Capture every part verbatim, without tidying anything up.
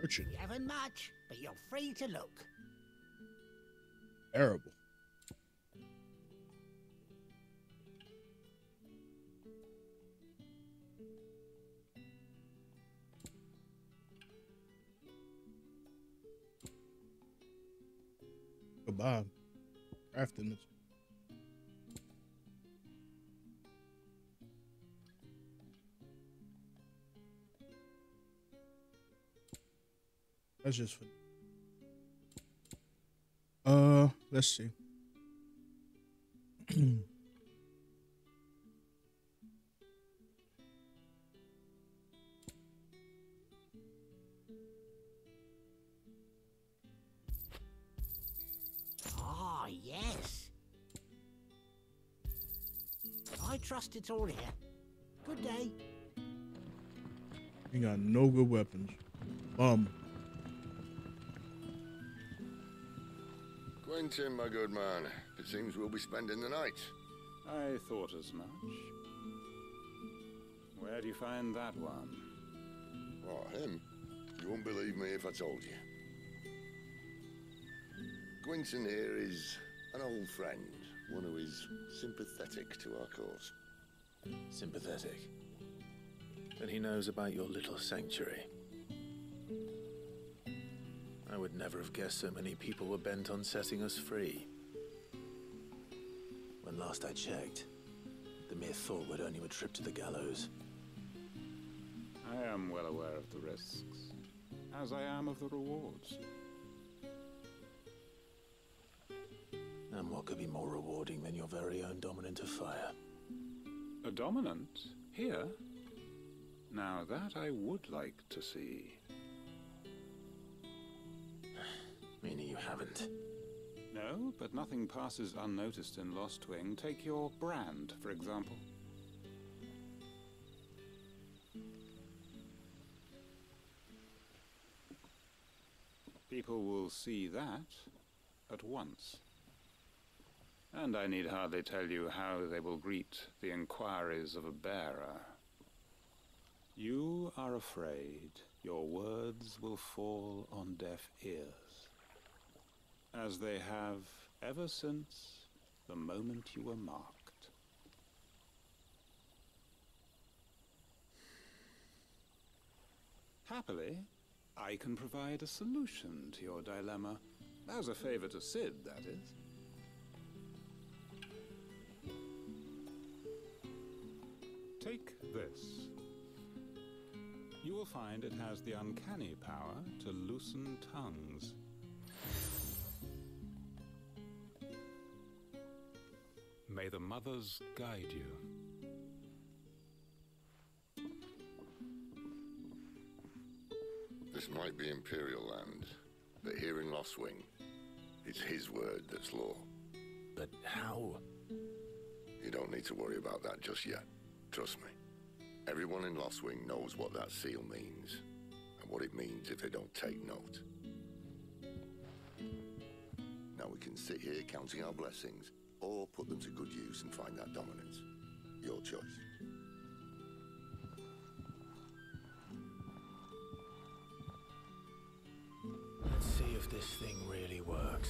Urchin. You haven't much, but you're free to look. Terrible. Goodbye. Crafting this. That's just for. Uh, let's see. Ah, yes. I trust it's all here. Good day. You got no good weapons. Bum. Quentin, my good man. It seems we'll be spending the night. I thought as much. Where do you find that one? Oh, him? You won't believe me if I told you. Quentin here is an old friend, one who is sympathetic to our cause. Sympathetic? Then he knows about your little sanctuary. I would never have guessed so many people were bent on setting us free. When last I checked, the mere thought would earn you a trip to the gallows. I am well aware of the risks, as I am of the rewards. And what could be more rewarding than your very own dominant of fire? A dominant? Here? Now that I would like to see. Meaning you haven't? No, but nothing passes unnoticed in Lostwing. Take your brand, for example. People will see that at once. And I need hardly tell you how they will greet the inquiries of a bearer. You are afraid your words will fall on deaf ears, as they have ever since the moment you were marked. Happily, I can provide a solution to your dilemma, as a favor to Cid, that is. Take this. You will find it has the uncanny power to loosen tongues. May the mothers guide you. This might be Imperial land, but here in Lostwing, it's his word that's law. But how? You don't need to worry about that just yet. Trust me. Everyone in Lostwing knows what that seal means, and what it means if they don't take note. Now we can sit here counting our blessings, or put them to good use and find that dominance. Your choice. Let's see if this thing really works.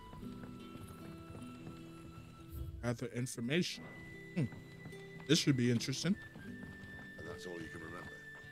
Gather information. Hmm. This should be interesting. And that's all you can remember.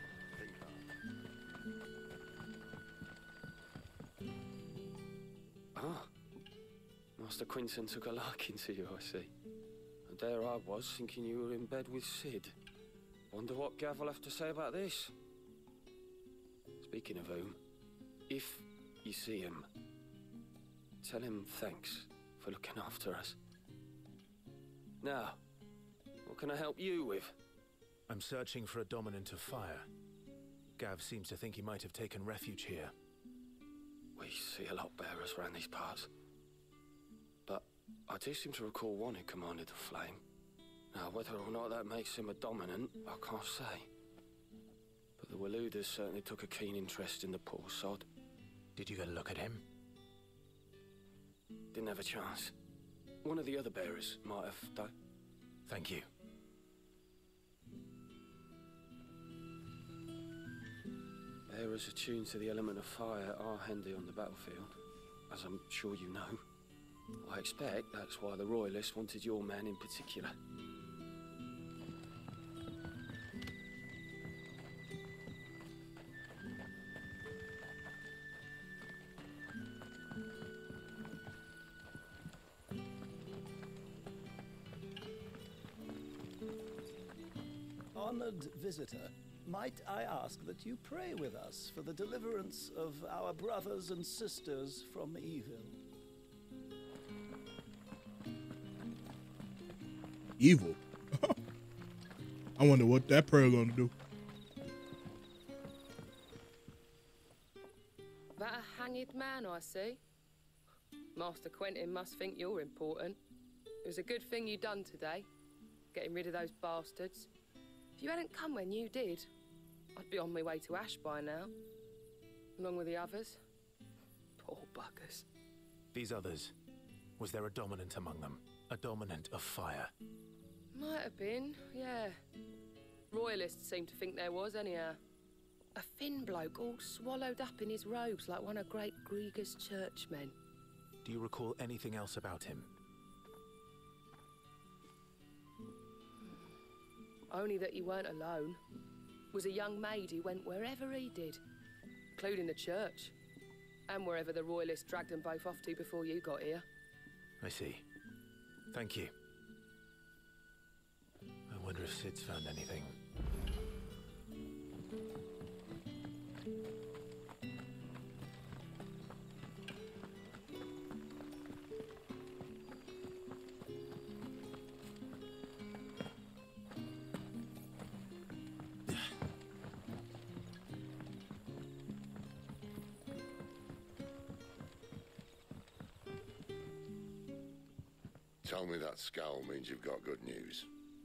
Think hard. Ah. Master Quentin took a liking to you, I see. And there I was, thinking you were in bed with Cid. Wonder what Gav will have to say about this. Speaking of whom, if you see him, tell him thanks for looking after us. Now, what can I help you with? I'm searching for a dominant of fire. Gav seems to think he might have taken refuge here. We see a lot bearers around these parts. But I do seem to recall one who commanded the flame. Now, whether or not that makes him a dominant, I can't say. But the Waluders certainly took a keen interest in the poor sod. Did you get a look at him? Didn't have a chance. One of the other bearers might have, though. Thank you. Bearers bearers attuned to the element of fire are handy on the battlefield, as I'm sure you know. I expect that's why the Royalists wanted your man in particular. Honored visitor, might I ask that you pray with us for the deliverance of our brothers and sisters from evil? Evil? I wonder what that prayer gonna do. That a hanged man I see? Master Quentin must think you're important. It was a good thing you done today, getting rid of those bastards. If you hadn't come when you did, I'd be on my way to Ash by now, along with the others. Poor buggers. These others, was there a dominant among them? A dominant of fire? Might have been, yeah. Royalists seem to think there was, anyhow. A thin bloke all swallowed up in his robes like one of Great Grieger's churchmen. Do you recall anything else about him? Only that he weren't alone. Was a young maid who went wherever he did, including the church, and wherever the Royalists dragged them both off to before you got here. I see. Thank you. I wonder if Sid's found anything. Tell me that scowl means you've got good news.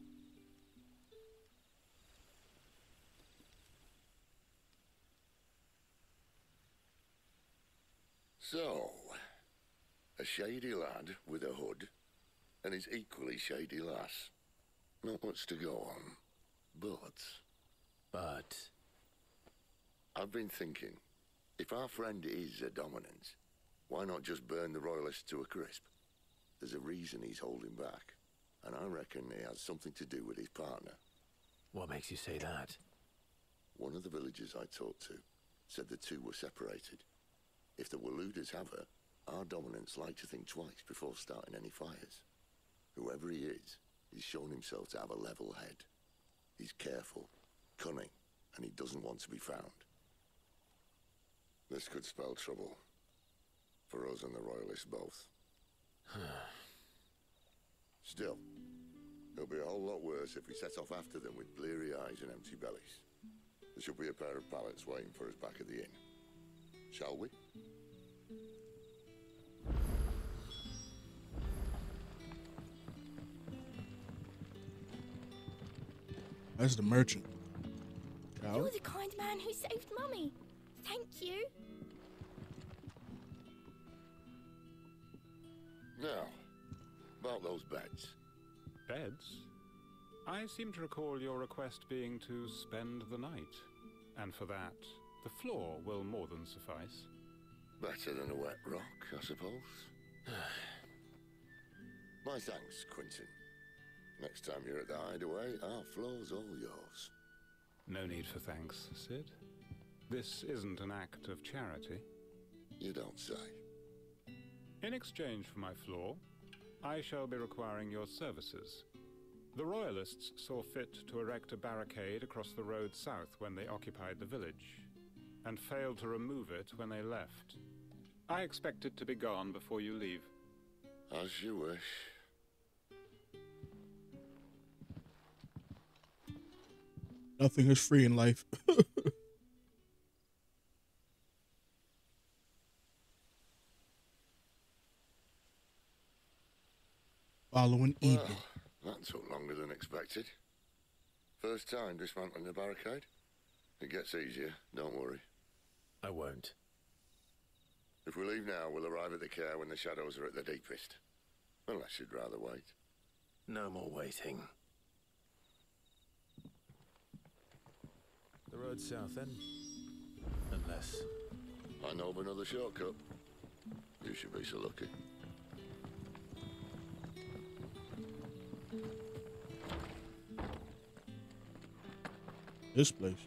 So, a shady lad with a hood, and his equally shady lass. Not much to go on, but... But... I've been thinking, if our friend is a dominant, why not just burn the Royalists to a crisp? There's a reason he's holding back, and I reckon he has something to do with his partner. What makes you say that? One of the villagers I talked to said the two were separated. If the Waluders have her, our dominants like to think twice before starting any fires. Whoever he is, he's shown himself to have a level head. He's careful, cunning, and he doesn't want to be found. This could spell trouble. For us and the Royalists both. Still, it'll be a whole lot worse if we set off after them with bleary eyes and empty bellies. There should be a pair of pallets waiting for us back at the inn. Shall we? That's the merchant. Shall You're we? the kind man who saved Mummy. Thank you. Now, about those beds. Beds? I seem to recall your request being to spend the night. And for that, the floor will more than suffice. Better than a wet rock, I suppose. My thanks, Quentin. Next time you're at the Hideaway, our floor's all yours. No need for thanks, Sid. This isn't an act of charity. You don't say. In exchange for my floor, I shall be requiring your services. The Royalists saw fit to erect a barricade across the road south when they occupied the village, and failed to remove it when they left. I expect it to be gone before you leave. As you wish. Nothing is free in life. Following evening. Well, that took longer than expected. First time dismantling the barricade? It gets easier, don't worry. I won't. If we leave now, we'll arrive at the care when the shadows are at their deepest. Unless you'd rather wait. No more waiting. The road south, then? Yes. I know of another shortcut. You should be so lucky. This place.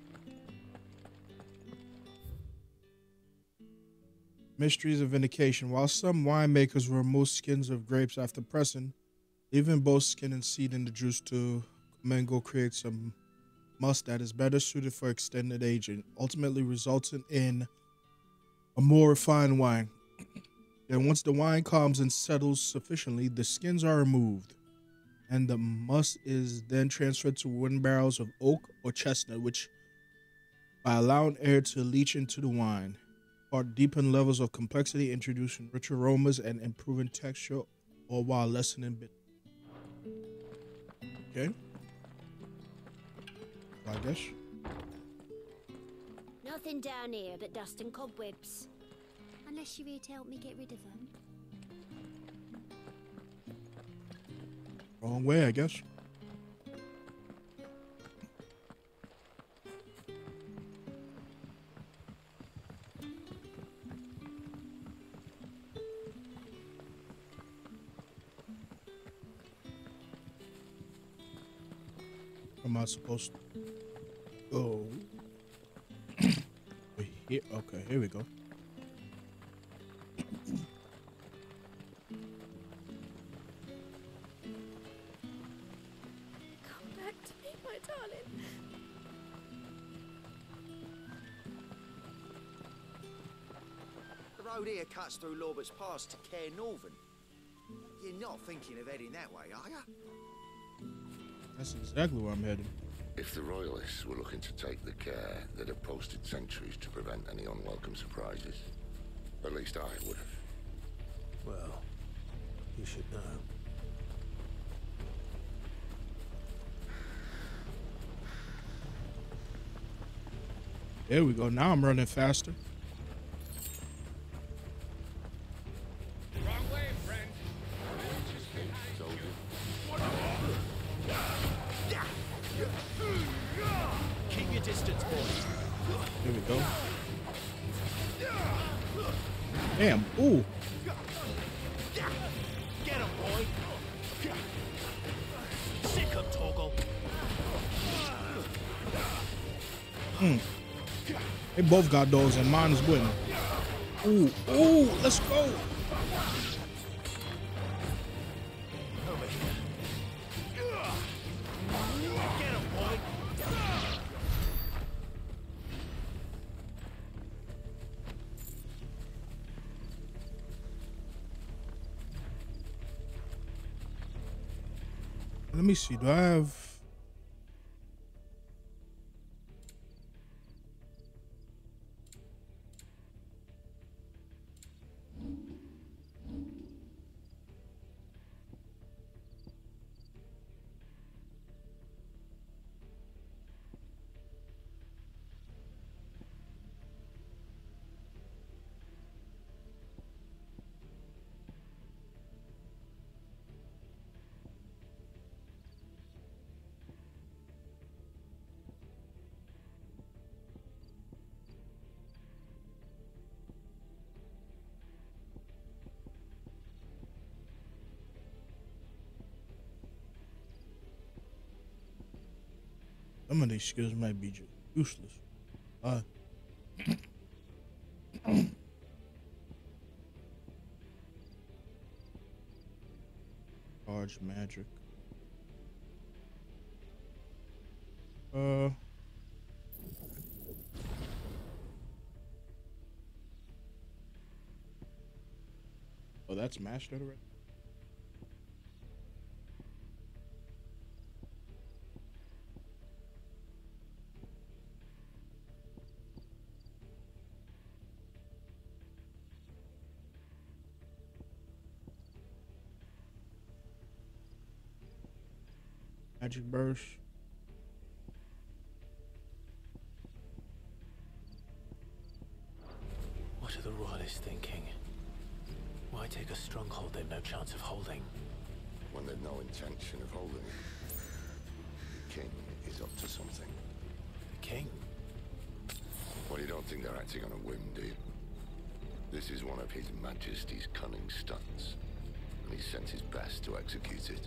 Mysteries of vindication. While some winemakers remove skins of grapes after pressing, leaving both skin and seed in the juice to mingle creates a must that is better suited for extended aging, ultimately resulting in a more refined wine. Then once the wine calms and settles sufficiently, the skins are removed, and the must is then transferred to wooden barrels of oak or chestnut, which, by allowing air to leach into the wine, or deepen levels of complexity, introducing rich aromas and improving texture, or while lessening bit. Okay. I guess. Nothing down here but dust and cobwebs. Unless you're here to help me get rid of them. Wrong way, I guess. Am I supposed to go? Here, okay, here we go. Come back to me, my darling. The road here cuts through Lorbert's Pass to Care Northern. You're not thinking of heading that way, are you? That's exactly where I'm headed. If the Royalists were looking to take the care, they'd have posted sentries to prevent any unwelcome surprises. At least I would have. Well, you should know. There we go. Now I'm running faster. Wrong way, friend. Keep your distance, boys. There we go. Damn. Ooh. Get him, boy. Sick him, Torgal. Hmm. They both got dogs and mine is winning. Ooh. Ooh. Let's go. Over here. Get him, boy. Let me see. Do I have? Some of these skills might be just useless. Uh. Charge magic. Uh. Oh, that's mastered already. Magic burst. What are the Royalists thinking? Why take a stronghold they've no chance of holding? When they've no intention of holding it. The king is up to something. The king? Well, you don't think they're acting on a whim, do you? This is one of His Majesty's cunning stunts, and he sent his best to execute it.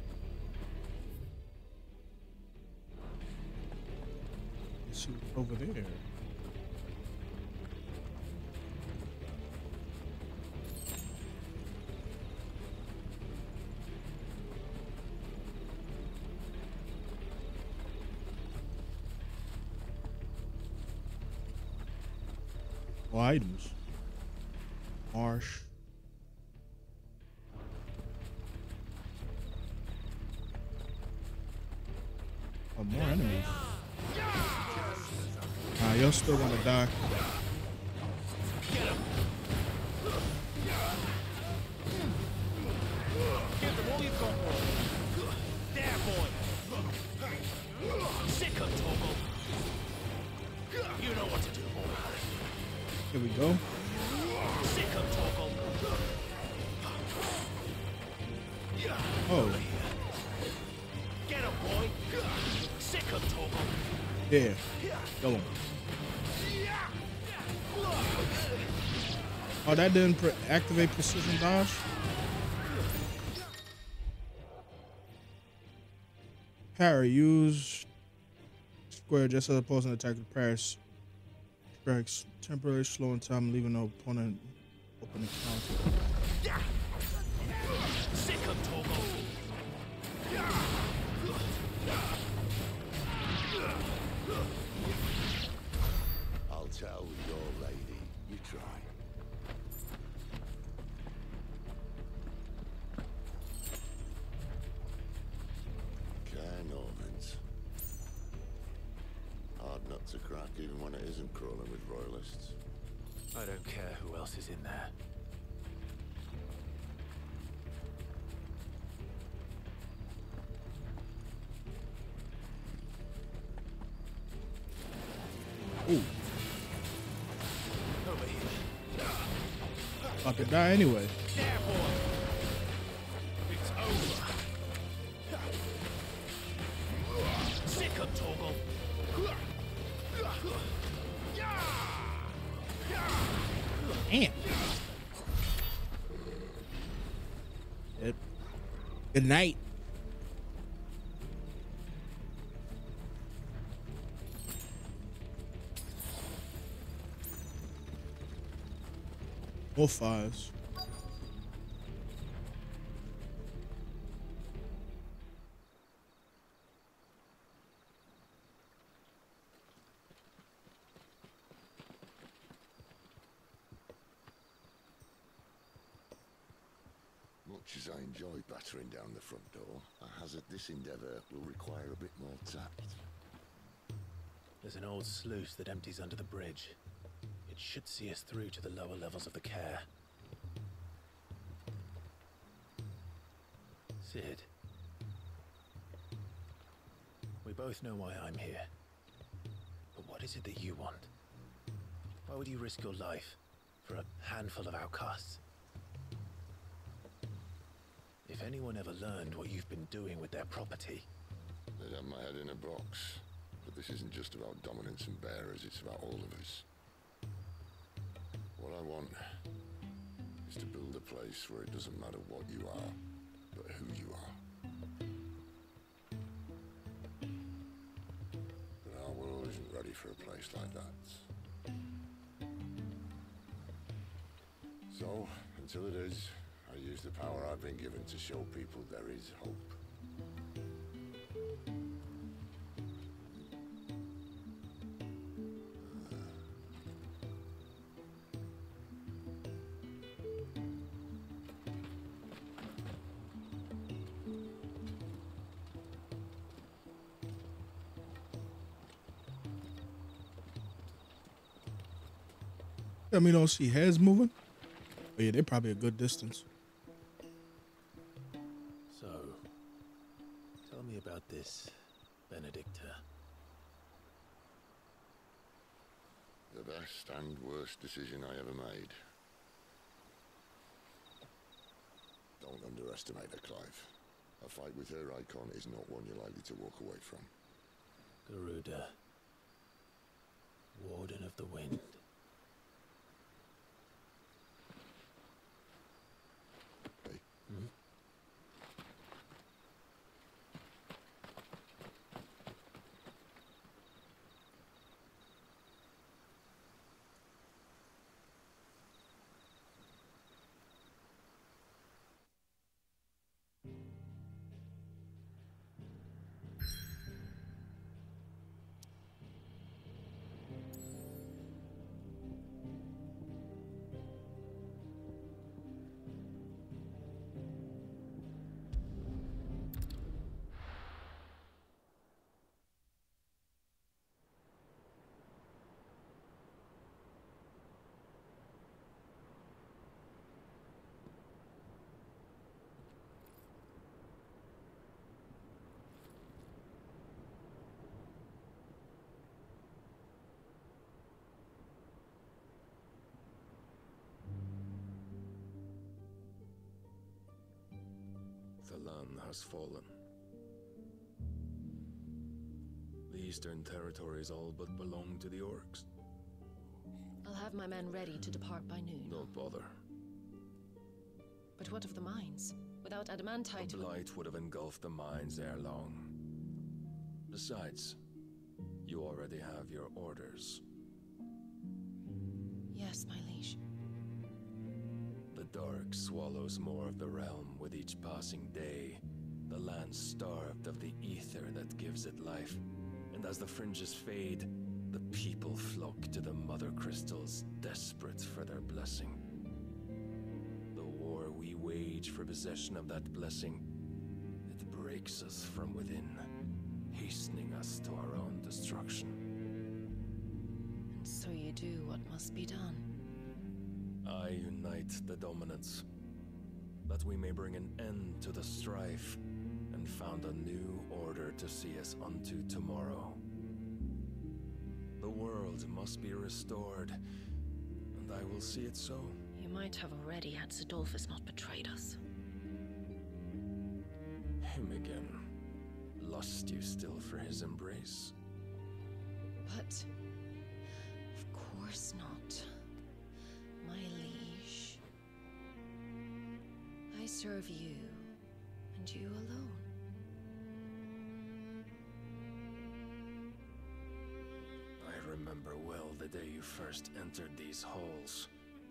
Let's see what's over there. Oh, items. Marsh. Oh, more enemies. Nah, y'all still gonna die. Get him. Give them all you've got, boy. There, boy. Sick of Torgal. You know what to do, boy. Here we go. Sick of Torgal. Oh. Get him, boy. Sick of Torgal. Yeah. Kill him. Oh, that didn't pre activate precision dodge? Parry. Use square just as opposing attack with parries. Strikes. Temporarily slowing time, leaving the opponent open encounter. Sick of Torgal. I'll tell your lady. You try. Caernarvon's. Hard nut to crack, even when it isn't crawling with royalists. I don't care who else is in there. Ooh. Over here. About to die anyway. There, boy. It's over. Sick of Torgal. Damn. Good, good night. More fires. Much as I enjoy battering down the front door, I hazard this endeavour will require a bit more tact. There's an old sluice that empties under the bridge. It should see us through to the lower levels of the Caer. Cid. We both know why I'm here. But what is it that you want? Why would you risk your life for a handful of outcasts? If anyone ever learned what you've been doing with their property... They'd have my head in a box. But this isn't just about dominance and bearers, it's about all of us. What I want is to build a place where it doesn't matter what you are, but who you are. But our world isn't ready for a place like that. So, until it is, I use the power I've been given to show people there is hope. I mean, don't see heads moving. Oh yeah, they're probably a good distance. So, tell me about this Benedicta. The best and worst decision I ever made. Don't underestimate her, Clive. A fight with her icon is not one you're likely to walk away from. Garuda. Warden of the Wind. Alan has fallen. The Eastern Territories all but belong to the orcs. I'll have my men ready to depart by noon. Don't bother. But what of the mines? Without adamantite... The blight would have engulfed the mines ere long. Besides, you already have your orders. Yes, my liege. The dark swallows more of the realm with each passing day. The land starved of the ether that gives it life. And as the fringes fade, the people flock to the mother crystals, desperate for their blessing. The war we wage for possession of that blessing, it breaks us from within, hastening us to our own destruction. And so you do what must be done. I unite the dominants, that we may bring an end to the strife, and found a new order to see us unto tomorrow. The world must be restored, and I will see it so. You might have already had Zidolphus not betrayed us. Him again. Lust you still for his embrace? But... of course not. My liege. I serve you, and you alone. I remember well the day you first entered these halls.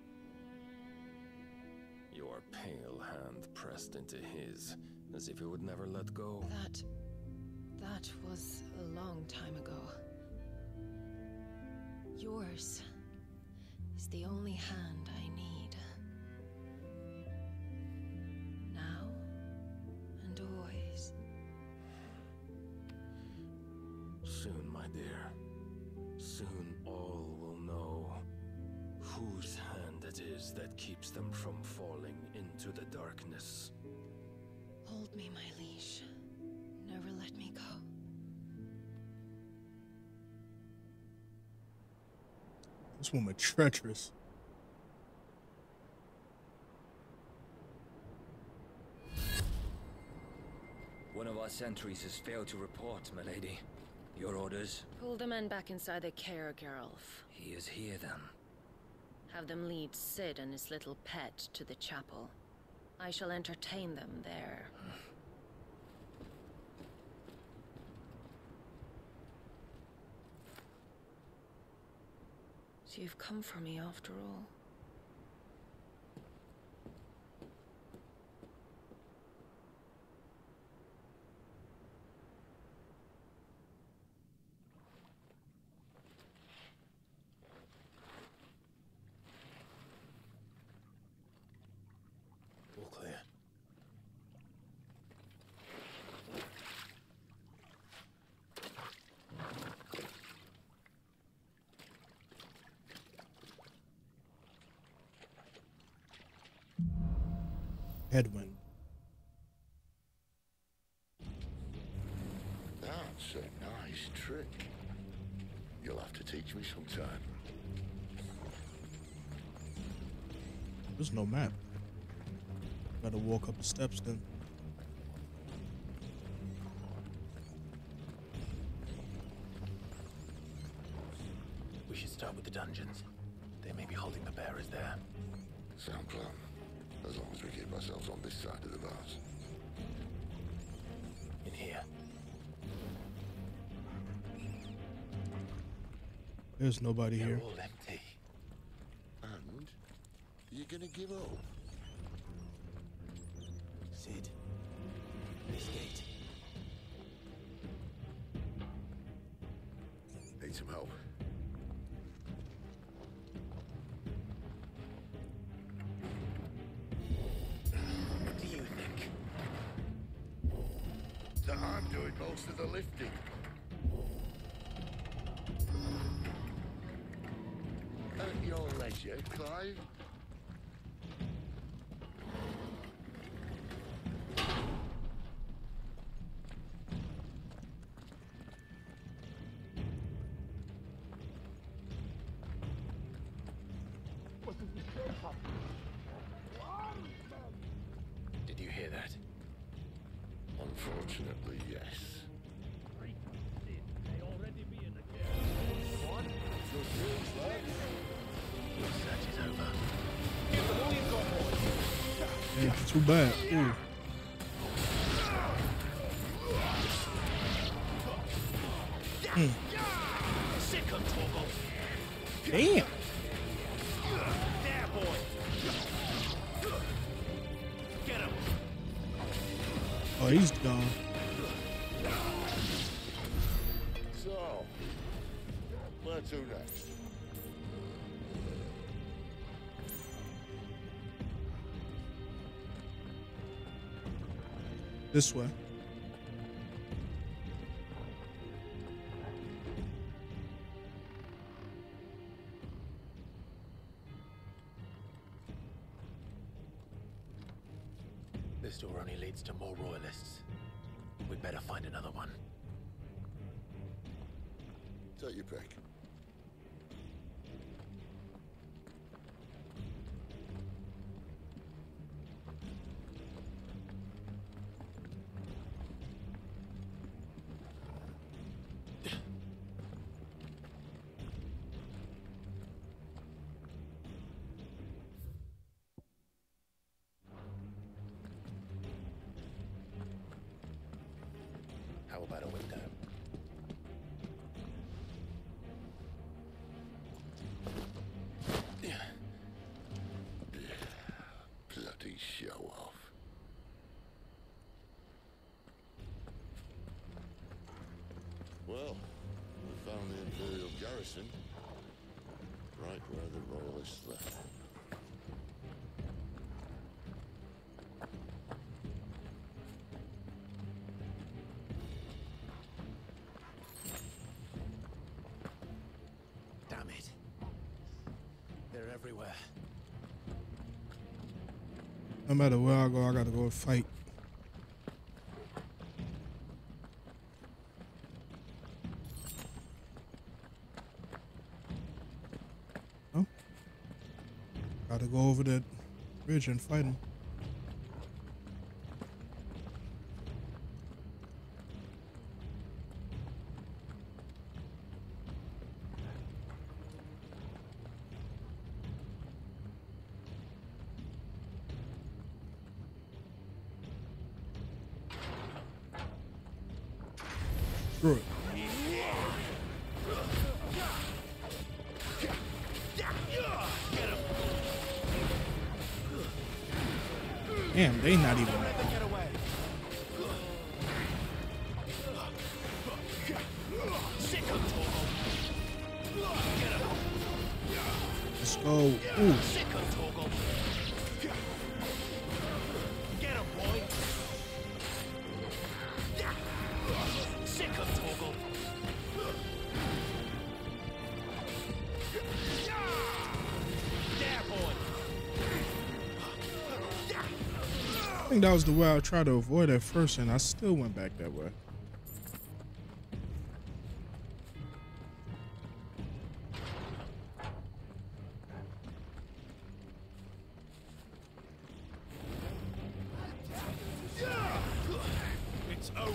Your pale hand pressed into his, as if it would never let go. That... that was a long time ago. Yours is the only hand I need. Now and always. Soon, my dear. Soon all will know whose hand it is that keeps them from falling into the darkness. Hold me, my liege. Never let me go. This woman treacherous. One of our sentries has failed to report, my lady. Your orders? Pull the men back inside their care, Geralf. He is here, then. Have them lead Cid and his little pet to the chapel. I shall entertain them there. So you've come for me after all. All clear. Headwind. That's a nice trick. You'll have to teach me sometime. There's no map. Gotta walk up the steps then. We should start with the dungeons. They may be holding the bearers there. Sound plan. As long as we keep ourselves on this side of the bars. In here. There's nobody They're here. all empty. And you're gonna give up? Cid. This gate. Need some help. What do you think? That I'm doing most of the lifting. At your leisure, Clive. Did you hear that? Unfortunately, yes. Yeah, too bad. Ooh. Mm. Damn. Oh, he's gone. So, where to next? This way. This door only leads to more royalists. We'd better find another one. Take your pick. How about a window? Bloody show off. Well, we found the Imperial garrison. Right where the Royalists left. Damn it. They're everywhere. No matter where I go, I gotta go fight. Oh. Gotta go over that bridge and fight him. Screw it. Damn, they not even. Let's go. Ooh. I think that was the way I tried to avoid at first, and I still went back that way. It's over.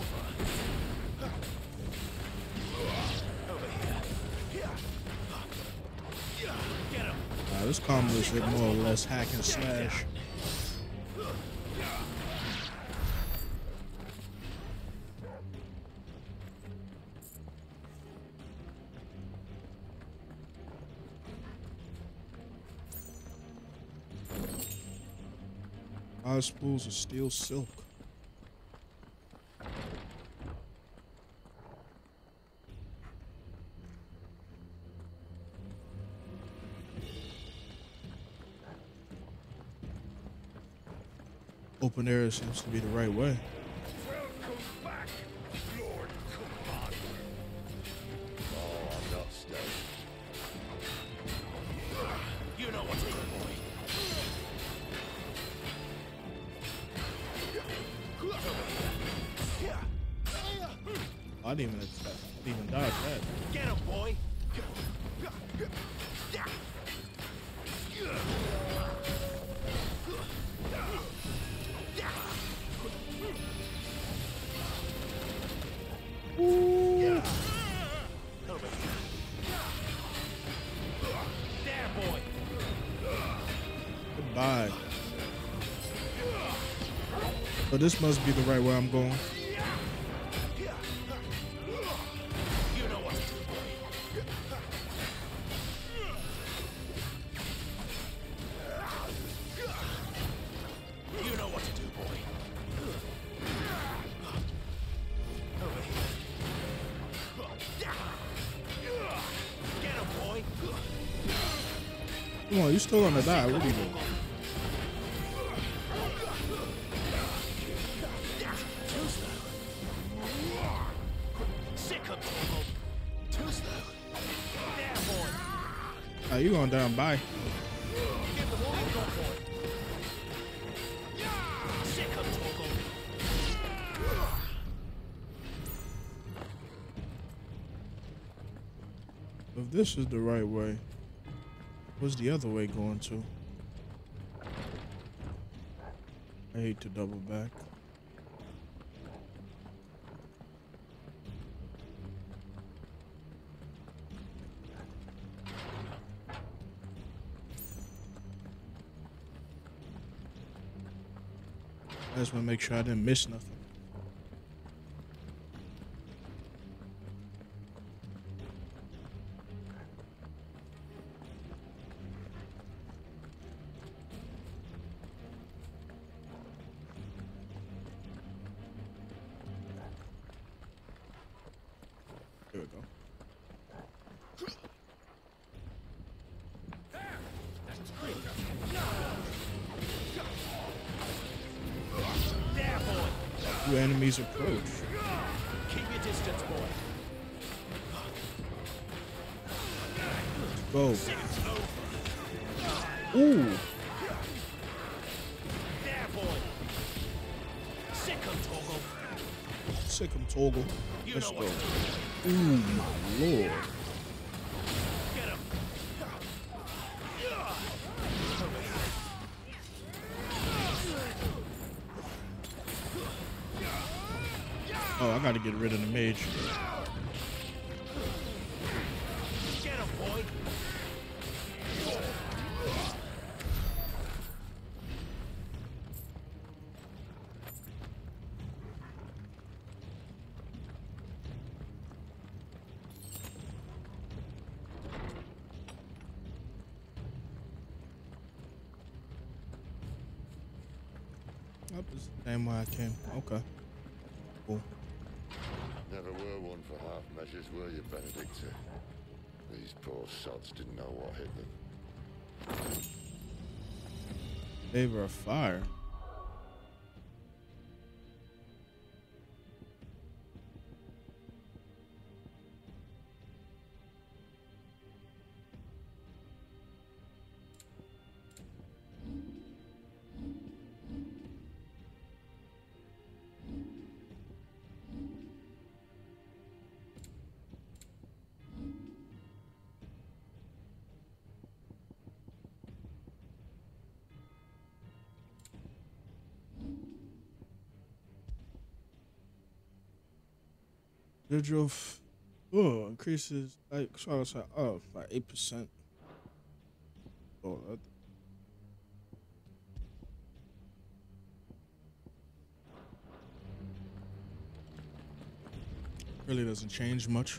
Nah, this combo is like more or less hack and slash. Five spools of steel silk. Open air seems to be the right way. Welcome back, Lord Commander. Oh, I'm not staying. You know what's good, boy. I didn't even expect, I didn't even dodge that. Get him, boy. Bye. So this must be the right way I'm going. You know what to do, boy. You know what to do, boy. Over here. Get him, boy. Come on, you still gonna die. What are you doing? Oh, you going down? Bye. If this is the right way, what's the other way going to? I hate to double back. I just want to make sure I didn't miss nothing. There we go. Two enemies approach. Keep your distance, boy. Go. Ooh. There, boy. Sick him, Torgal. Sick him, Torgal. You Let's know go. what to Ooh, my lord. Get him. Oh, I gotta get rid of the mage. Get him, boy. Up is the same way I came. Okay. Cool. Never were one for half measures, were you, Benedicta? These poor sods didn't know what hit them. Favor of fire. Digital, f- oh, increases like so I was like, oh, by eight percent. Oh, that. Really doesn't change much.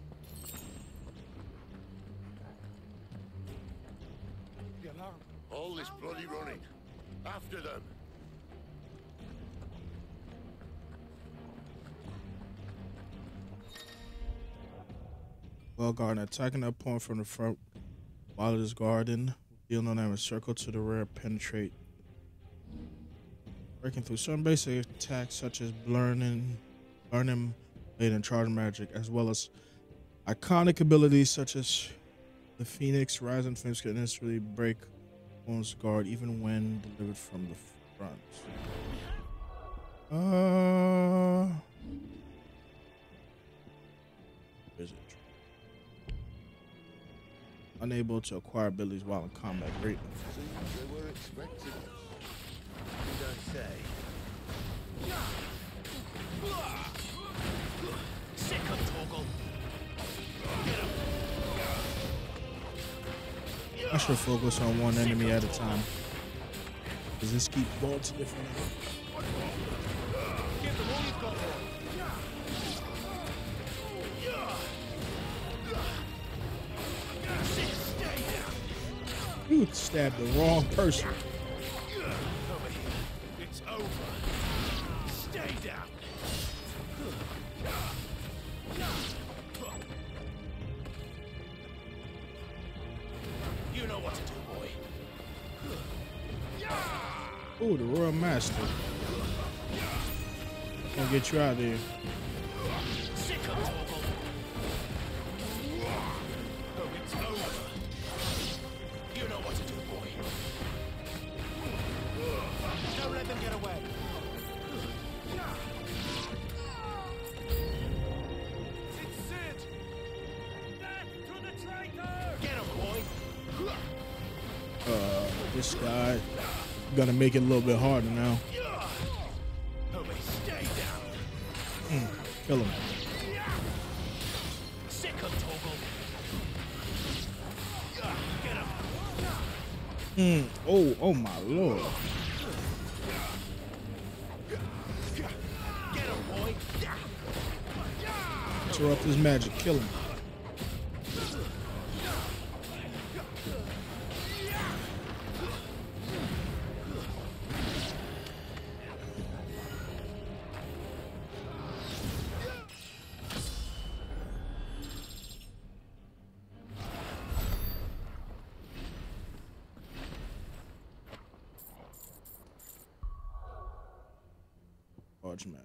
All this bloody running. After them. Well guard attacking that point from the front while it is guarding. Dealing on them a circle to the rear, penetrate. Breaking through some basic attacks such as burning, burning, blade, and charge magic, as well as iconic abilities such as the Phoenix, Rising Flames can instantly break one's guard even when delivered from the front. Uh, where is it? Unable to acquire abilities while in combat. Great. Seems they were expecting us. You don't say. Sick him, Torgal. I should focus on one enemy at a time. Does this keep going to different? Give them all you've got, boy. You stabbed the wrong person. It's over. Stay down. You know what to do, boy. Oh, the Royal Master. Gonna get you out of here. Sick of Torgal. Oh, it's over. You know what to do, boy. Don't let them get away. It's Sid. Death to the traitor. Get him, boy. Uh, this guy gonna make it a little bit harder now. Oh, but stay down. Mm, kill him. Sick of Torgal. Get him. Mm, oh, oh my lord. Get him, boy. Interrupt his magic. Kill him. Archmat.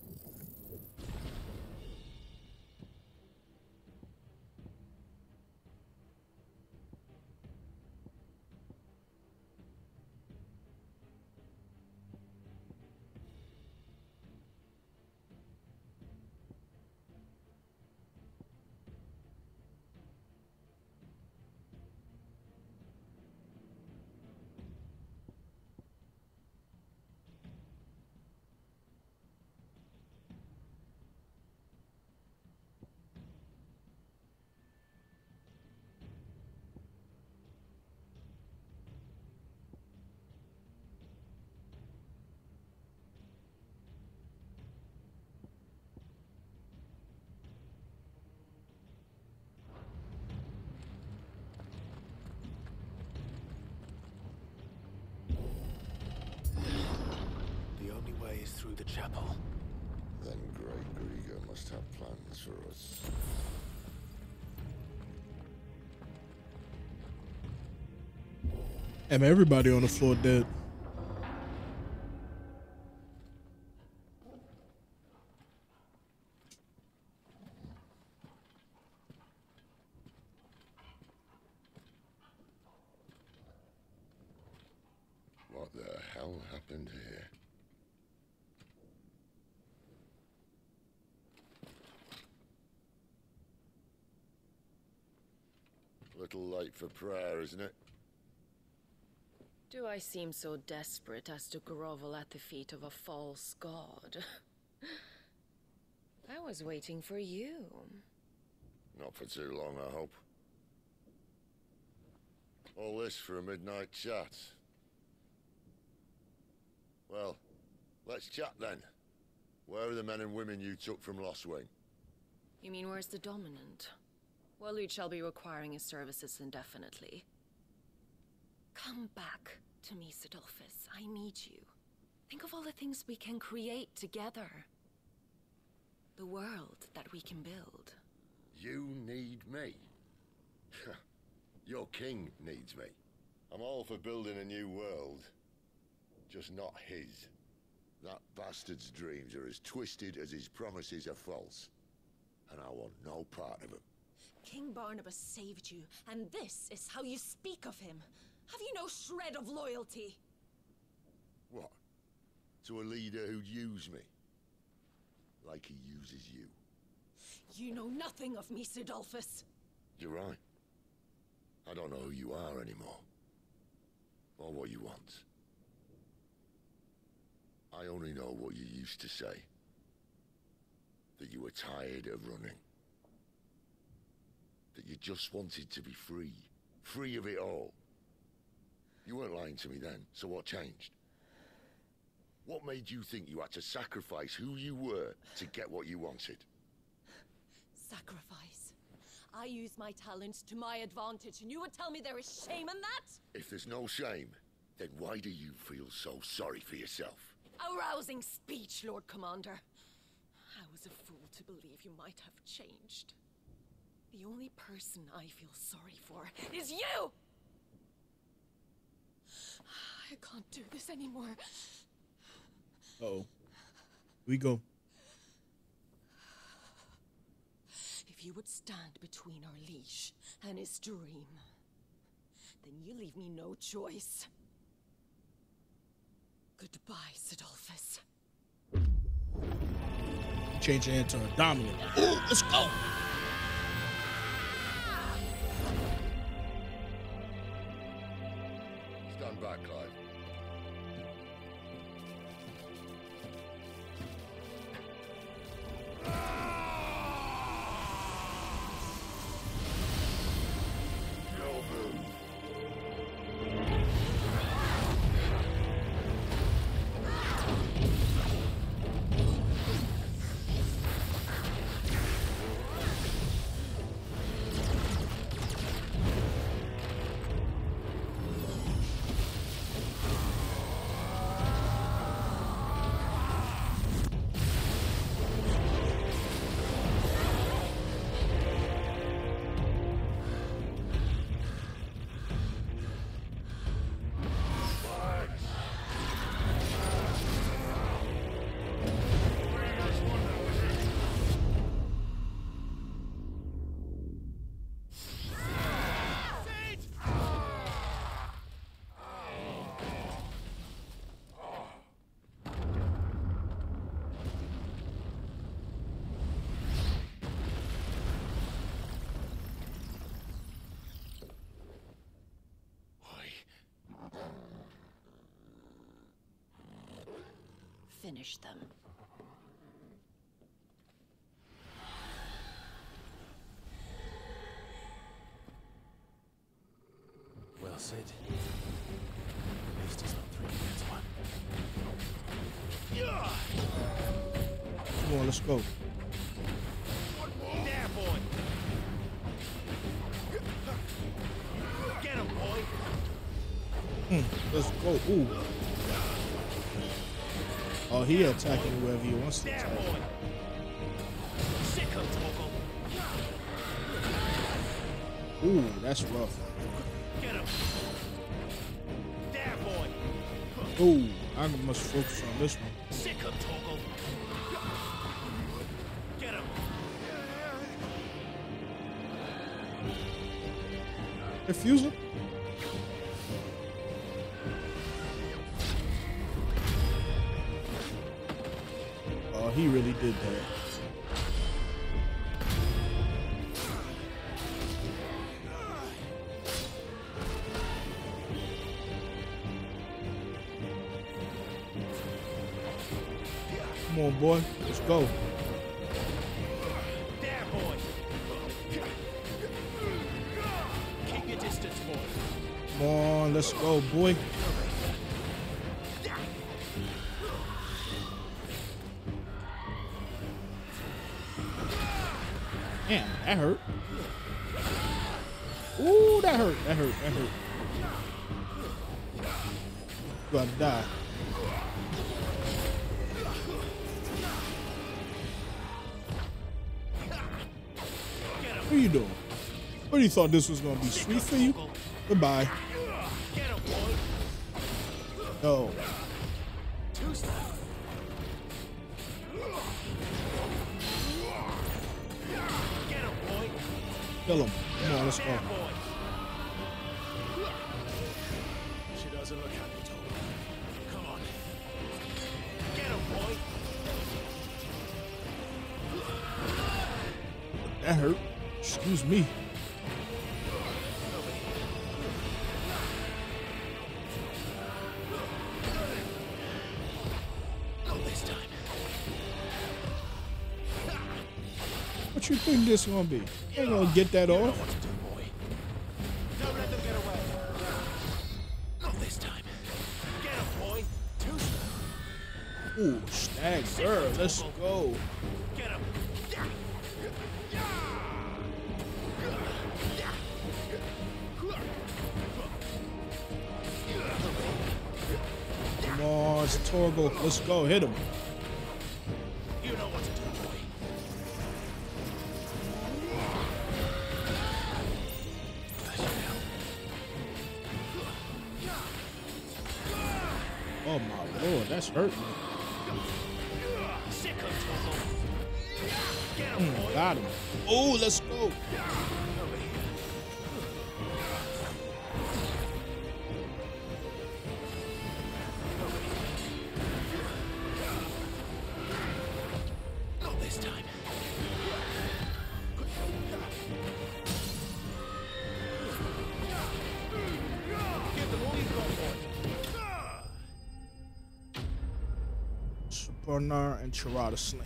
The only way is through the chapel. Then Great Grieger must have plans for us. Damn, everybody on the floor dead. What the hell happened here? Little late for prayer, isn't it? Do I seem so desperate as to grovel at the feet of a false god? I was waiting for you. Not for too long, I hope. All this for a midnight chat. Well, let's chat then. Where are the men and women you took from Lostwing? You mean where's the dominant? Waloed shall be requiring his services indefinitely. Come back to me, Sidolphus. I need you. Think of all the things we can create together. The world that we can build. You need me? Your king needs me. I'm all for building a new world. Just not his. That bastard's dreams are as twisted as his promises are false. And I want no part of them. King Barnabas saved you, and this is how you speak of him. Have you no shred of loyalty? What? To a leader who'd use me? Like he uses you. You know nothing of me, Sidolphus. You're right. I don't know who you are anymore. Or what you want. I only know what you used to say. That you were tired of running. That you just wanted to be free. Free of it all. You weren't lying to me then, so what changed? What made you think you had to sacrifice who you were to get what you wanted? Sacrifice. I use my talents to my advantage, and you would tell me there is shame in that? If there's no shame, then why do you feel so sorry for yourself? A rousing speech, Lord Commander. I was a fool to believe you might have changed. The only person I feel sorry for is you! I can't do this anymore. Uh-oh. We go. If you would stand between our leash and his dream, then you leave me no choice. Goodbye, Sidolphus. Change your hand to a dominant. Oh, let's go. Stand back, Clive. Finish them. Well, Sid. At least it's not three against one. Come on, let's go. There, boy. Get him, boy. Hmm, let's go. Ooh. Oh, he attacking whoever he wants to attack. Ooh, that's rough. Get him. There, boy. Ooh, I must focus on this one. Sick him, Torgal. Get him. Diffuser? Oh, he really did that. Come on, boy. Let's go. There, boy. Keep your distance, boy. Come on, let's go, boy. Damn, that hurt. Ooh, that hurt. That hurt. That hurt. You gotta die. What are you doing? What do you thought this was gonna be sweet for you? Goodbye. No. Kill him. Come on, let's go. She doesn't look happy, Toby. Come on. Get him, boy. That hurt. Excuse me. Not this time. What you think this gonna be? Ain't gonna get that off. Don't let them get away. Not this time. Get him, boy. Too slow. Ooh, stagger. Let's go. Get him. Come on, it's Torgal. Let's go. Hit him. You know what to do, boy. Oh my lord, that's hurting me. Mm, got him. Oh, let's go. Not this time. Give them all you've got, boy. Suparnar and Charada Sling.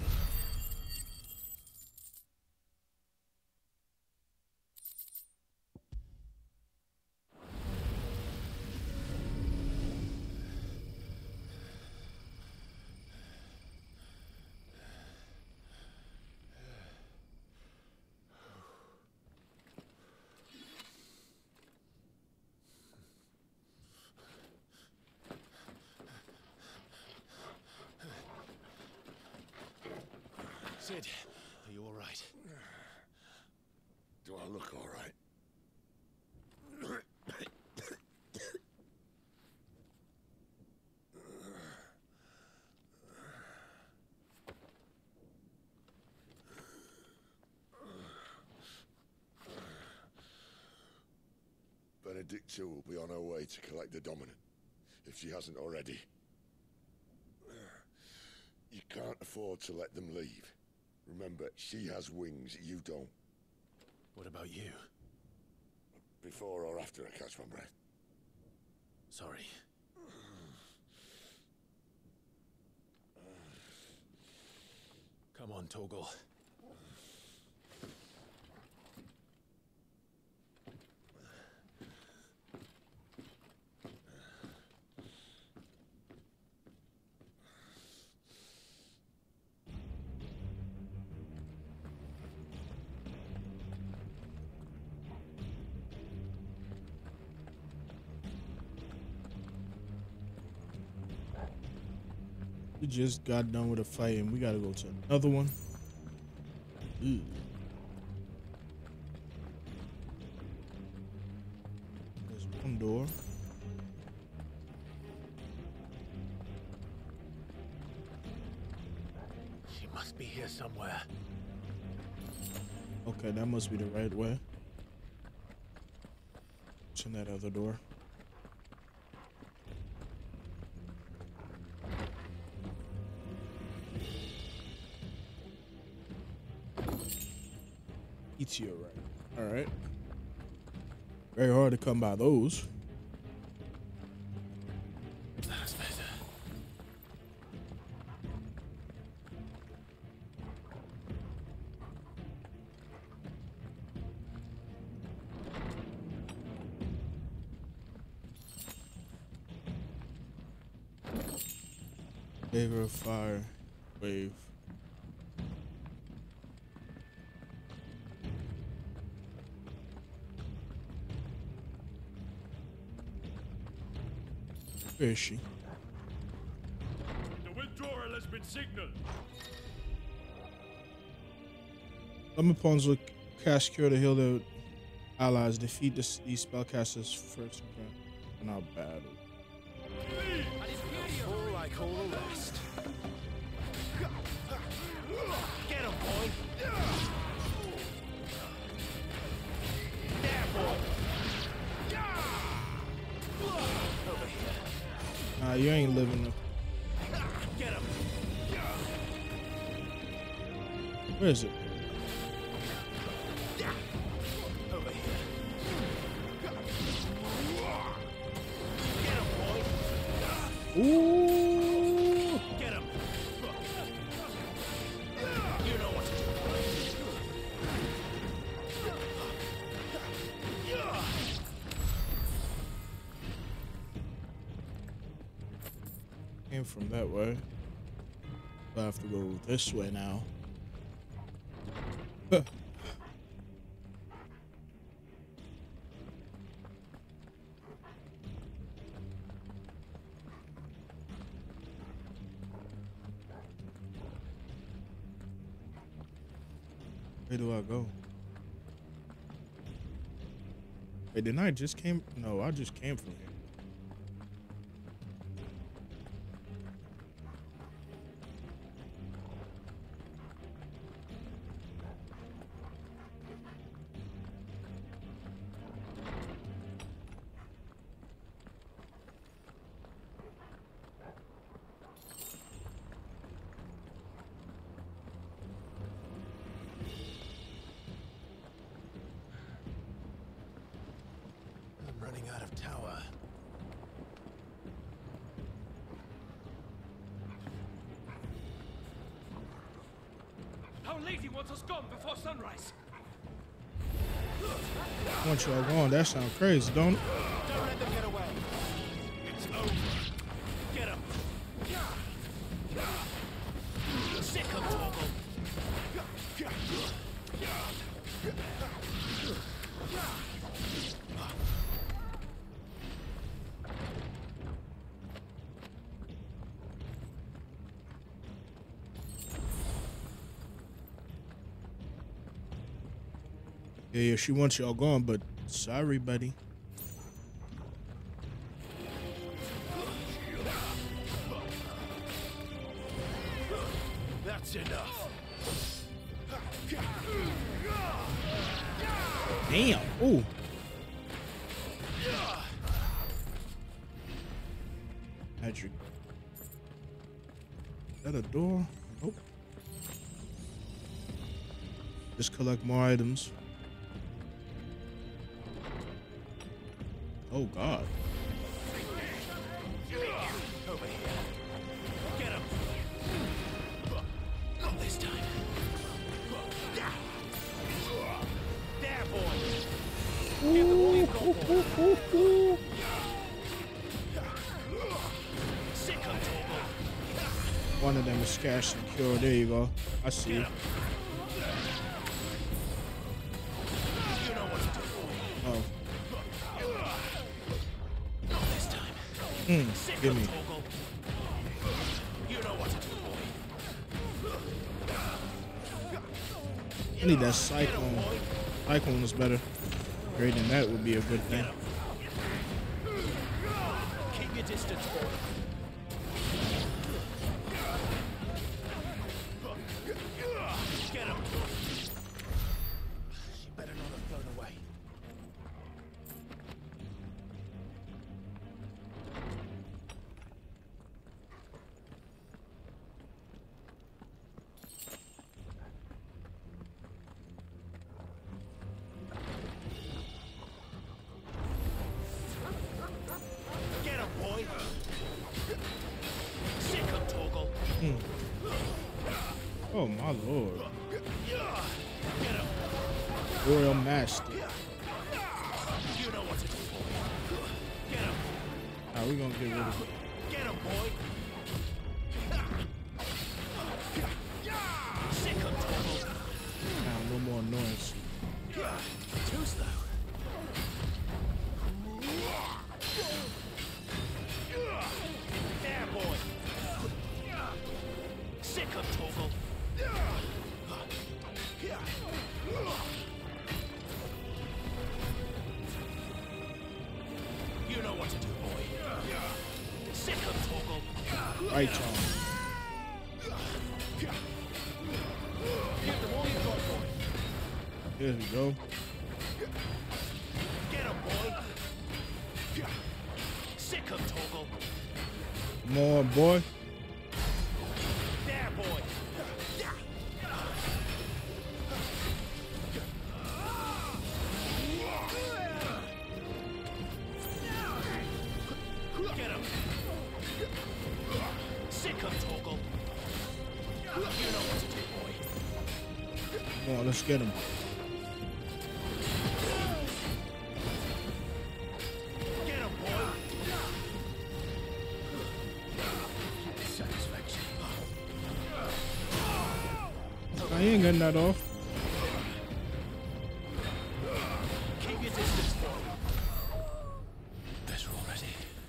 Sid, are you all right? Do I look all right? Benedicta will be on her way to collect the Dominant, if she hasn't already. You can't afford to let them leave. Remember, she has wings, you don't. What about you? Before or after I catch my breath? Sorry. Come on, Torgal. We just got done with a fight and we gotta go to another one. Ew. There's one door. She must be here somewhere. Okay, that must be the right way. What's in that other door? Etio, right? All right. Very hard to come by those. That's better. Flavor of fire wave. Where is she? The withdrawal has been signaled. Lemon pawns will cast cure to heal their allies. Defeat this, these spellcasters first. Okay. Not bad. Fall like all the rest. Get him, boy. There, boy. Over here. Nah, you ain't living. Get him. Where is it? Over here. Get him, boy. Ooh. Get him. You know what to do. Came from that way. I have to go this way now. Huh. Where do I go? Wait, didn't I just came? No, I just came from here. I'm running out of tower. Our lady wants us gone before sunrise. Once y'all gone, that sounds crazy, don't it? Don't let them get away. It's over. Get him. Sick of Torgal. Yeah, yeah, she wants y'all gone, but sorry, buddy. That's enough. Damn. Ooh. Patrick. Is that a door? Nope. Just collect more items. Oh God. Over here. Get him. Not this time. There, boy. Give them all you've got, boy. Sick of Torgal. One of them is scarce and cure. There you go. I see. You know what to do. Oh. Not this time. Hmm. Sick Give of me. Torgal. You know what to do, boy. I need that cyclone. Cyclone is better. Greater than that would be a good thing. Keep your distance, boy. Get him. She better not have flown away. Get him, boy. Sick of Torgal. Hmm. Oh my lord. Get him. Royal Master. You know what to do, boy. Get him. How we gonna get rid of it? Get him, boy. Sick of Torgal. Now, no more noise. Too slow. There, boy. Sick of Torgal. You know what to do, boy. Sick of Torgal. Right, Tom. Give them all you've got, boy. There we go. Get him, boy. Sick of Torgal. More boy. There, boy. Get him. Sick of Torgal. You know what to do, boy. Come on, let's get him. Get him, boy. Satisfaction. He ain't getting that off. Keep your distance, boy. Better already.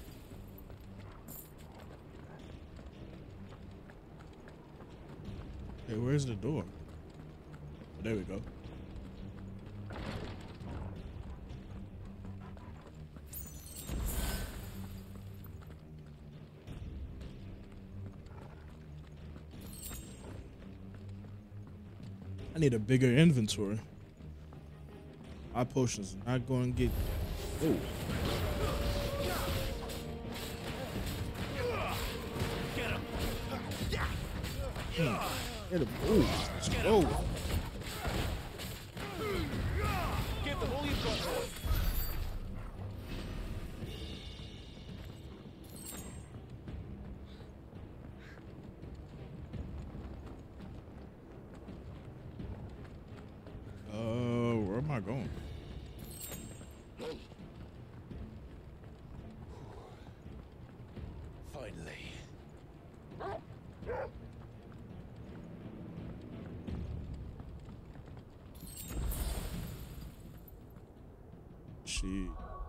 Hey, where's the door? Oh, there we go. I need a bigger inventory. My potions are not going to get. Oh. Get him. Hmm. Get him. Ooh. Let's go. Give them all you've got, boy. Uh, where am I going? Finally. Shit.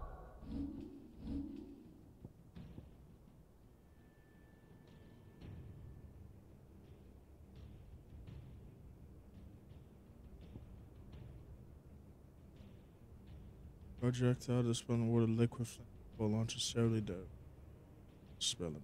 Projectile dispelling water liquid will launch a necessarily the spelling.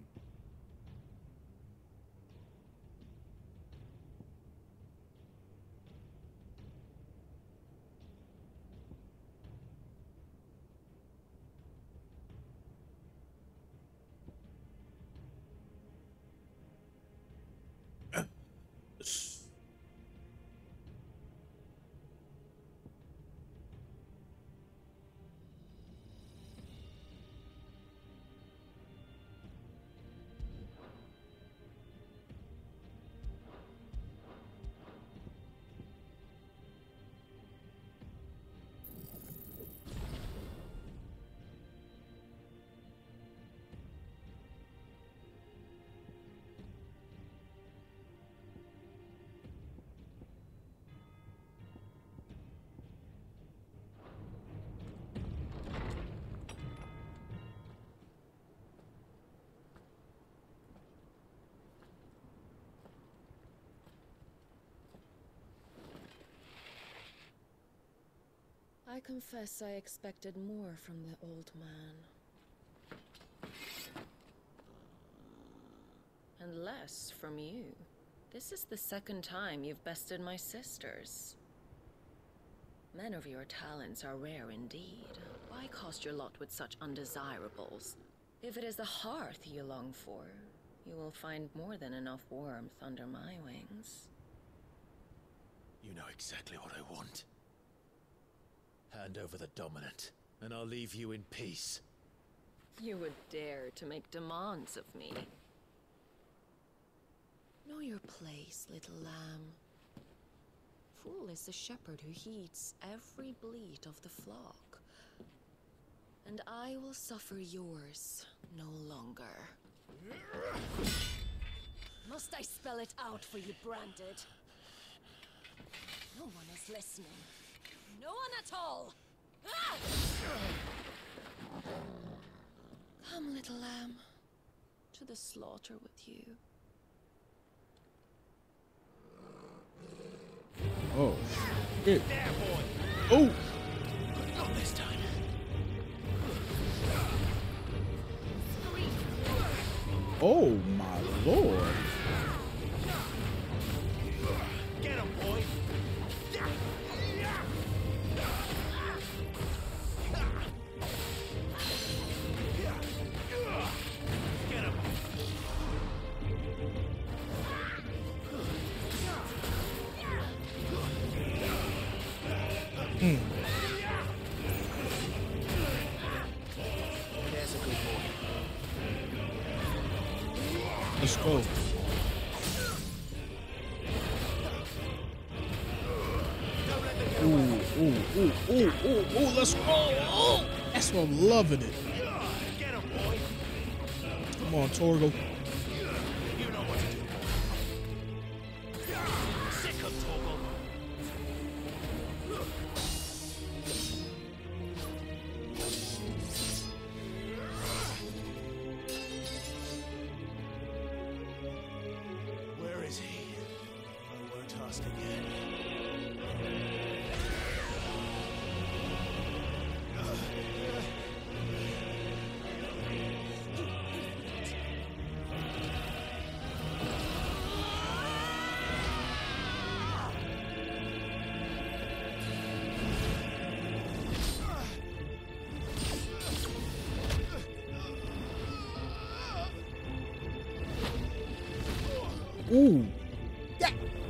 I confess I expected more from the old man. And less from you. This is the second time you've bested my sisters. Men of your talents are rare indeed. Why cost your lot with such undesirables? If it is the hearth you long for, you will find more than enough warmth under my wings. You know exactly what I want. Hand over the dominant, and I'll leave you in peace. You would dare to make demands of me. Know your place, little lamb. Fool is the shepherd who heeds every bleat of the flock. And I will suffer yours no longer. Must I spell it out for you, Branded? No one is listening. No one at all! Ah! Come, little lamb, to the slaughter with you. Oh, shit. There, boy. Oh! Not this time. Oh, my lord. Get him, boy. Get him. Hmm. There's a good boy. Let's go. Ooh, ooh, ooh, ooh, ooh, ooh, let's go. Oh, that's what I'm loving it. Get him, boy. Come on, Torgo. You know what to do. Sick of Torgal. task again. Ooh. Yeah.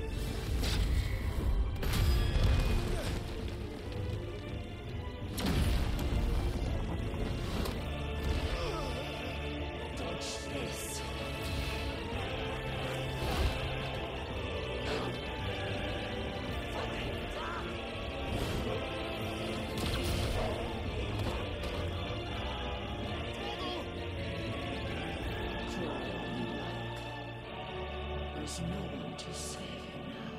There's no one to save you now.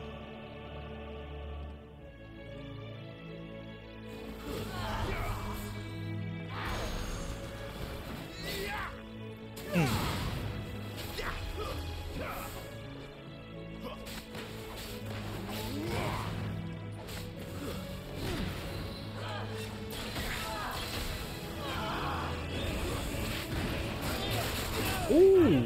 Ooh.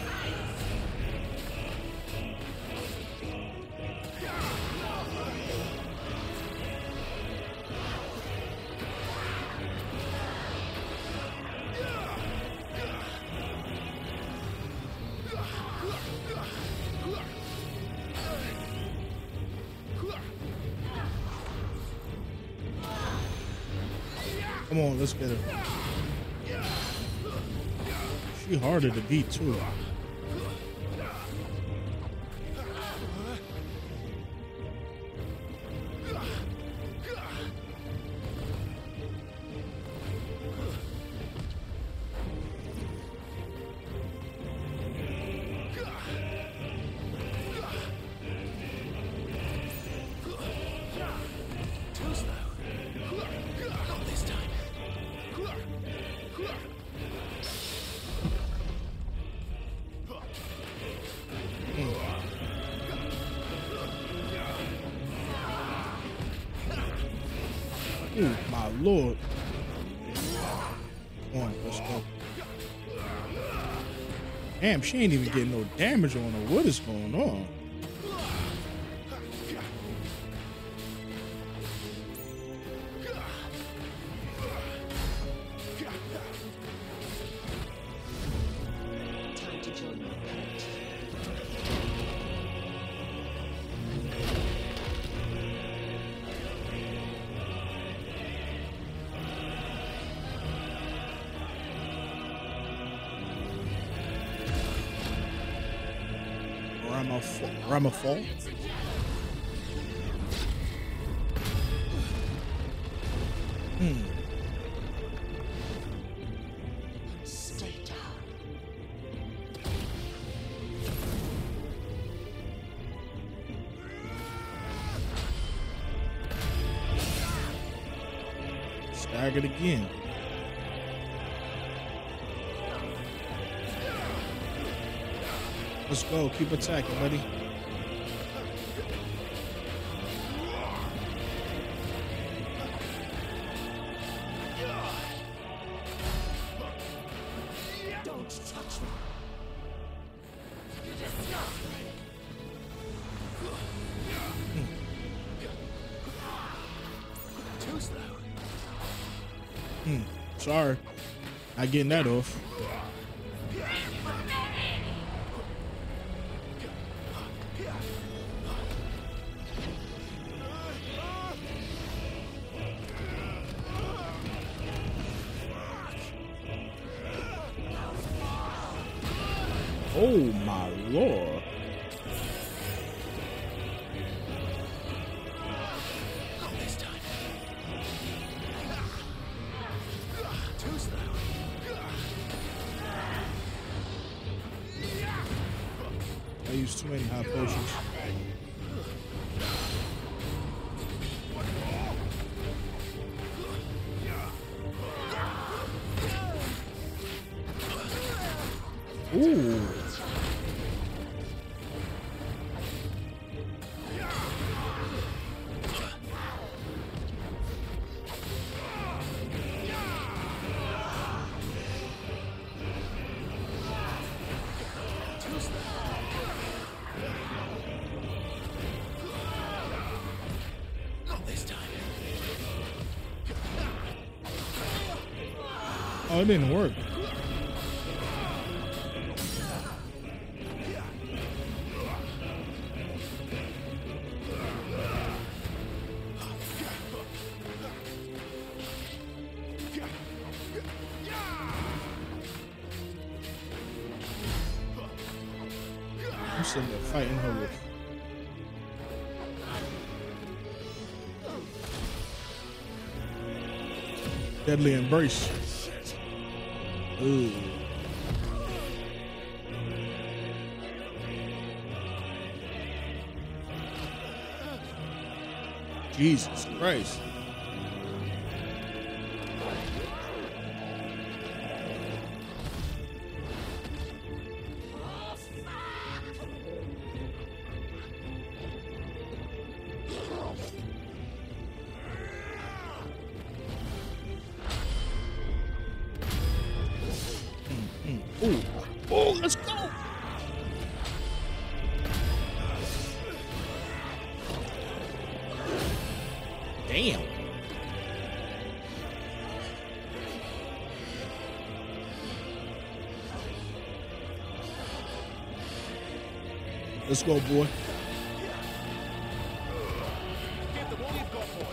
Come on, let's get her. She harder to beat too. Too slow. Not this time. Ooh, my lord. Come on, let's go. Damn, she ain't even getting no damage on her. What is going on? Time to join your party. Ramafall. Ramafall. Hmm. Stay down. Staggered again. Let's go. Keep attacking, buddy. Don't touch me. Too slow. Hmm. Sorry. Not getting that off. Oh my lord. Not this time. Too slow. I used too many hot potions. Ooh. Not this time. Oh, it didn't work. I'm sitting there fighting her with. Deadly embrace. Ooh. Jesus Christ. Ooh. Oh, let's go. Damn. Let's go, boy. Give them all you've got, boy.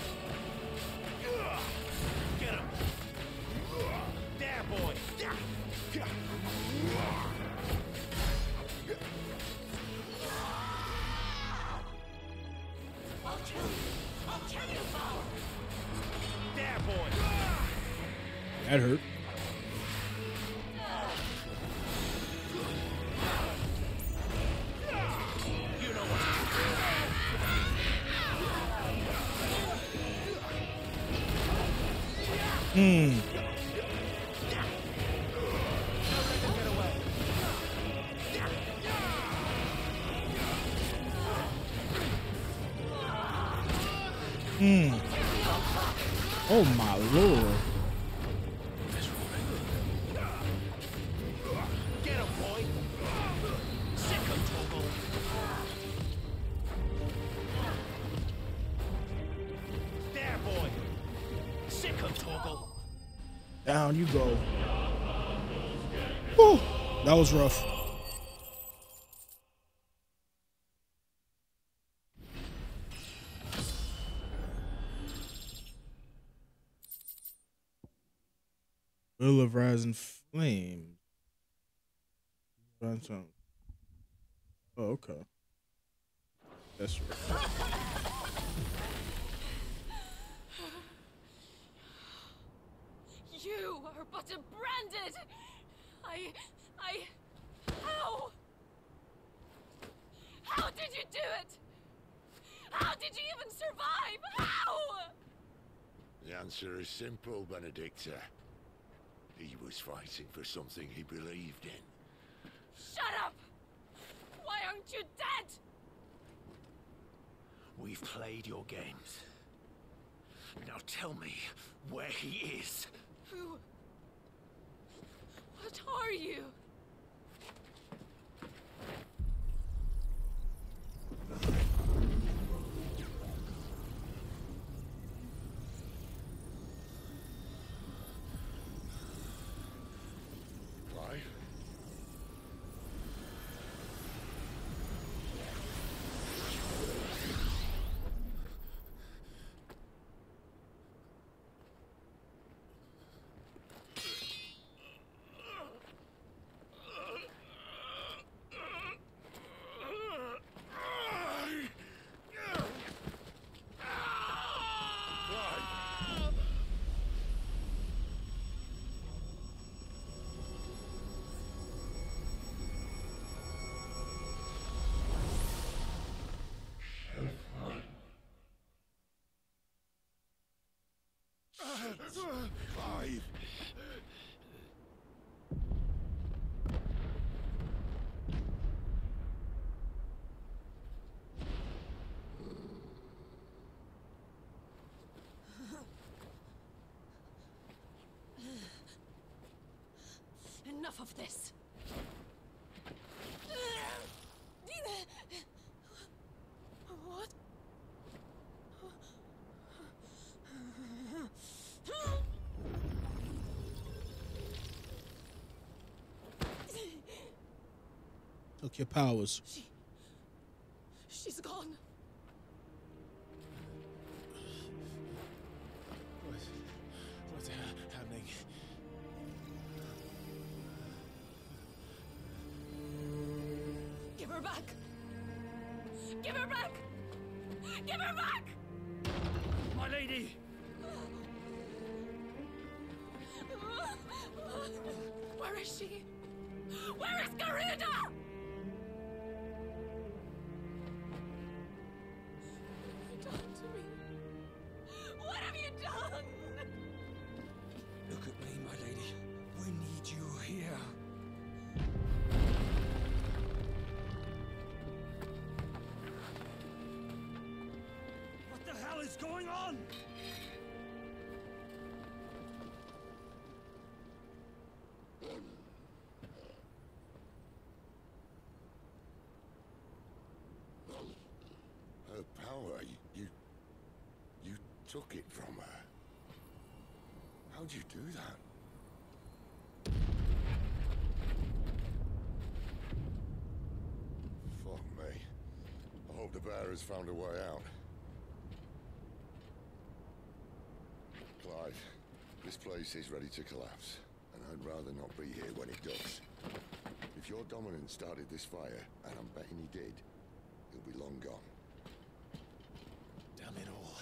Get him. There, boy. I'll kill you. I'll kill you, Paul. There, boy. That hurt. You know what Hmm. Hmm. Oh my lord. Get him, boy. Sick him, Toggle. There, boy. Sick him, Toggle. Down you go. Whew. That was rough. Will of Rising Flame. Find something. Oh, okay. That's right. You are but a branded. I. I. How? How did you do it? How did you even survive? How? The answer is simple, Benedicta. He was fighting for something he believed in. Shut up! Why aren't you dead? We've played your games. Now tell me where he is. Who? What are you? Clive? Clive! Enough of this. Took your powers. She... She's gone. What, what's ha happening? Give her back! Give her back! Give her back! My lady! Where is she? Where is Garuda? What have you done to me? What have you done? Look at me, my lady. We need you here. What the hell is going on? Her power, you, you took it from her. How'd you do that? Fuck me. I hope the bear has found a way out. Clive, this place is ready to collapse, and I'd rather not be here when it does. If your dominant started this fire, and I'm betting he did, he'll be long gone. Damn it all.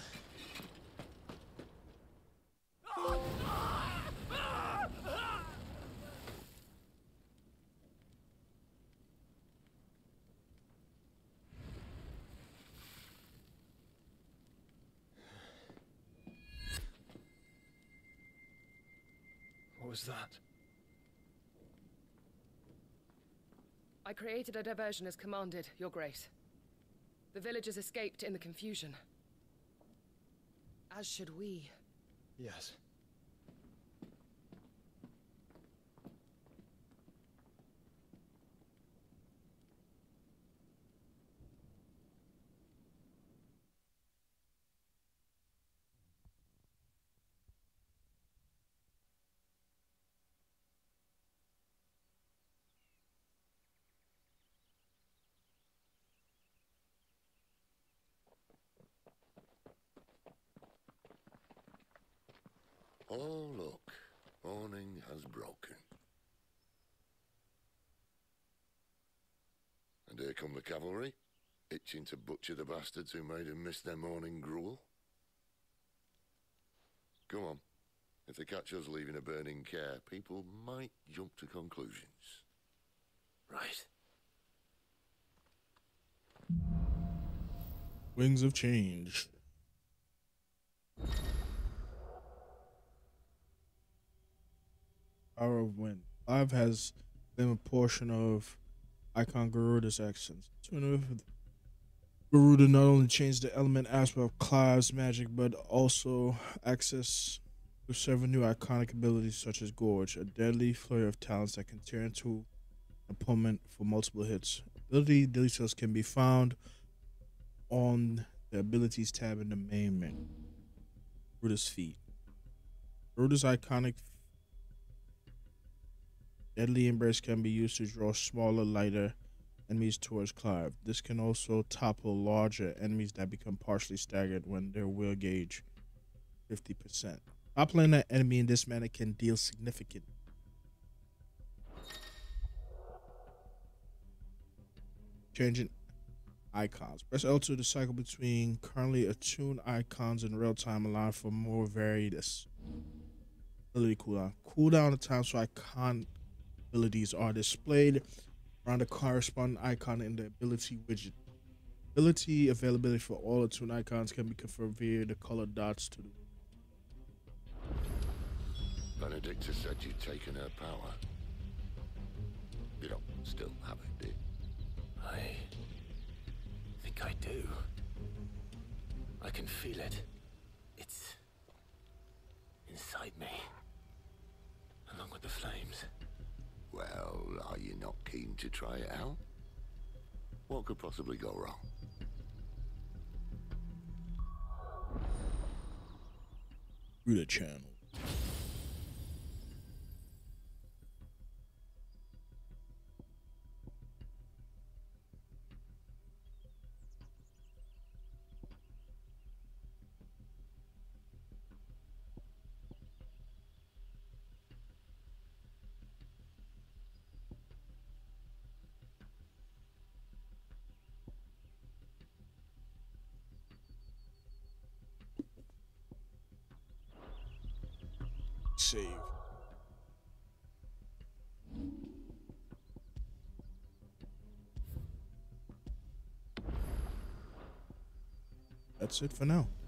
What was that? I created a diversion as commanded, Your Grace. The villagers escaped in the confusion. As should we. Yes. Oh, look. Morning has broken. And here come the cavalry, itching to butcher the bastards who made them miss their morning gruel. Come on. If they catch us leaving a burning care, people might jump to conclusions. Right. Wings of Change. Power of Wind. Clive has claimed a portion of Icon Garuda's essence. Garuda not only changed the element aspect of Clive's magic, but also access to several new iconic abilities such as Gorge, a deadly flurry of talents that can tear into an opponent for multiple hits. Ability details can be found on the Abilities tab in the main menu. Garuda's feat. Garuda's iconic Deadly Embrace can be used to draw smaller, lighter enemies towards Clive. This can also topple larger enemies that become partially staggered when their will gauge fifty percent. Toppling an enemy in this manner can deal significant. Changing icons. Press L two to cycle between currently attuned icons in real time, allowing for more varied ability cooldown. Cooldown at times so icon abilities are displayed around the corresponding icon in the ability widget. Ability availability for all attuned icons can be confirmed via the colored dots to the Benedicta said you'd taken her power. You don't still have it, do you? I think I do. I can feel it. It's inside me, along with the flames. Well, are you not keen to try it out? What could possibly go wrong? Through the channel. save. That's it for now.